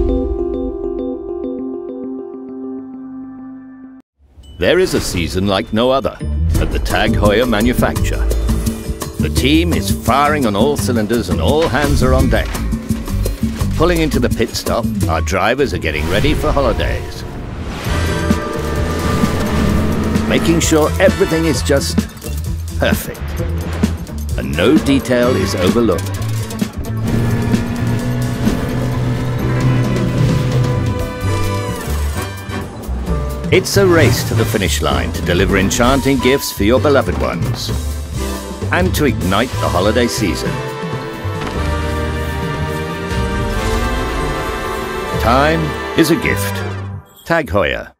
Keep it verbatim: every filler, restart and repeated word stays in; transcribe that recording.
There is a season like no other at the Tag Heuer manufacture. The team is firing on all cylinders and all hands are on deck. Pulling into the pit stop, our drivers are getting ready for holidays. Making sure everything is just perfect and no detail is overlooked. It's a race to the finish line to deliver enchanting gifts for your beloved ones and to ignite the holiday season. Time is a gift. Tag Heuer.